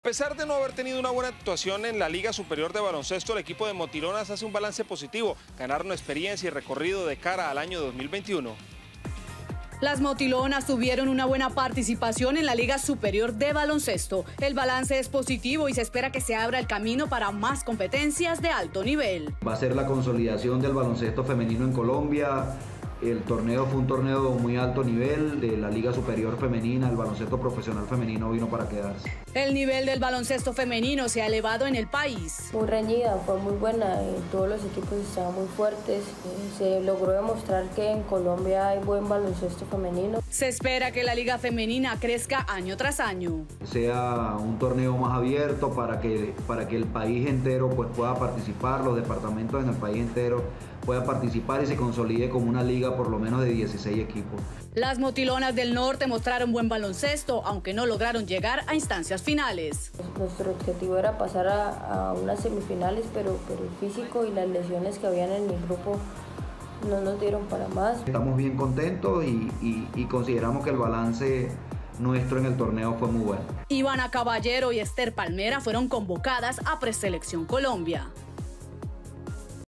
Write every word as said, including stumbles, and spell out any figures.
A pesar de no haber tenido una buena actuación en la Liga Superior de Baloncesto, el equipo de Motilonas hace un balance positivo. Ganaron experiencia y recorrido de cara al año dos mil veintiuno. Las Motilonas tuvieron una buena participación en la Liga Superior de Baloncesto. El balance es positivo y se espera que se abra el camino para más competencias de alto nivel. Va a ser la consolidación del baloncesto femenino en Colombia. El torneo fue un torneo de muy alto nivel de la Liga Superior Femenina. El baloncesto profesional femenino vino para quedarse. El nivel del baloncesto femenino se ha elevado en el país. Muy reñida, fue muy buena, todos los equipos estaban muy fuertes. Se logró demostrar que en Colombia hay buen baloncesto femenino. Se espera que la liga femenina crezca año tras año. Sea un torneo más abierto para que, para que el país entero pues, pueda participar, los departamentos en el país entero puedan participar y se consolide como una liga por lo menos de dieciséis equipos. Las Motilonas del Norte mostraron buen baloncesto, aunque no lograron llegar a instancias finales. Nuestro objetivo era pasar a, a unas semifinales, pero, pero el físico y las lesiones que habían en el grupo no nos dieron para más. Estamos bien contentos y, y, y consideramos que el balance nuestro en el torneo fue muy bueno. Ivana Caballero y Esther Palmera fueron convocadas a Preselección Colombia.